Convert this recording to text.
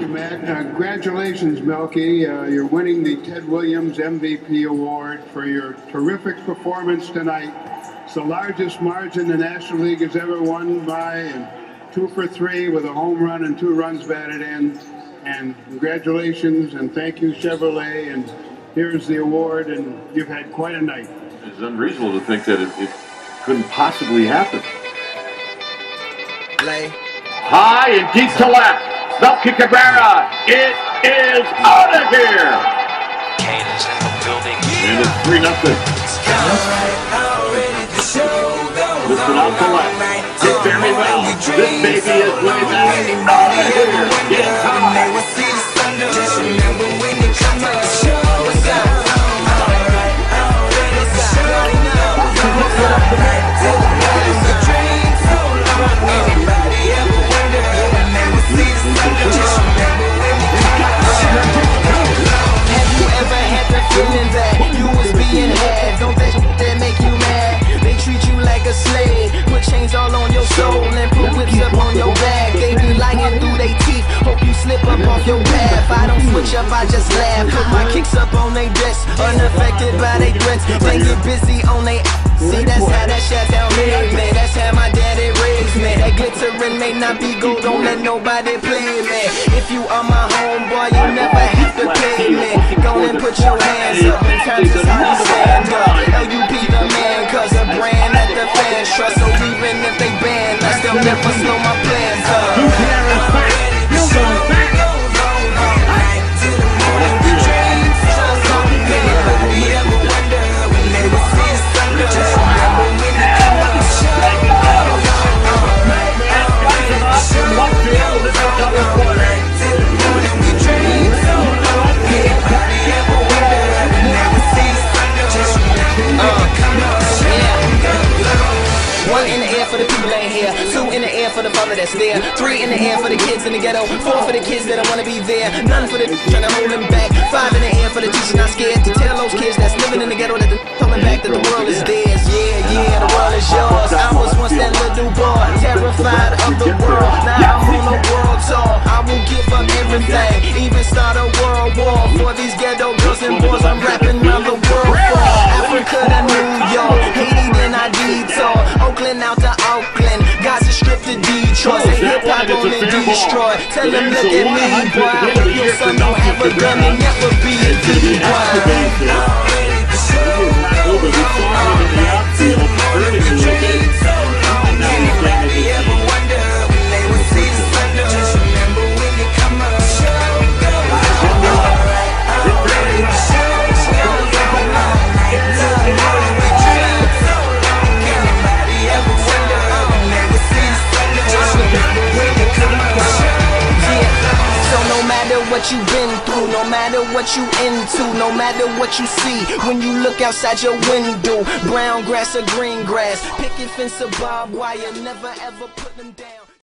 you, Matt. Congratulations, Melky. You're winning the Ted Williams MVP Award for your terrific performance tonight. It's the largest margin the National League has ever won by, and 2 for 3 with a home run and 2 runs batted in. And congratulations, and thank you, Chevrolet. And here's the award, and you've had quite a night. It's unreasonable to think that it couldn't possibly happen. High and deep to left. Melky Cabrera. It is out of here. Kane is in the building. And it's 3-0. Listen out to left. Did very well. This baby is way back. Out of here. It's high. All on your soul and put whips up on your back. They be lying through they teeth, hope you slip up off your path. I don't switch up, I just laugh. Put my kicks up on they desk, unaffected by they threats. They get busy on they see, that's how that shit down made me. That's how my daddy raised me. That glittering may not be gold, don't let nobody play me. If you are my homeboy, you never have to pay me. Go and put your hands up in terms of how you stand up. LUP the man, cause a brand that the fans trust. So even if they ban, I still never slow my plans up. For the father that's there, 3 in the air for the kids in the ghetto, 4 for the kids that don't wanna be there, none for the trying to hold them back, 5 in the air for the teachers not scared to tell those kids that's living in the ghetto that they're coming back, that the world is theirs. Yeah, the world is yours. I was once that little boy, terrified of the world. Now I'm on a world tour. I will give up everything, even start a world war for these ghetto girls and boys. I'm rapping around the world for Africa to New York, Haiti then I detour, Oakland out to Oakland, Gaza Strip to Detroit. Say hip-hop only destroy. Tell them look at me, boy. I hope your son don't have a gun and never be a D-boy. What you've been through, no matter what you into, no matter what you see when you look outside your window, brown grass or green grass, picket fence or barbed wire, never ever put them down.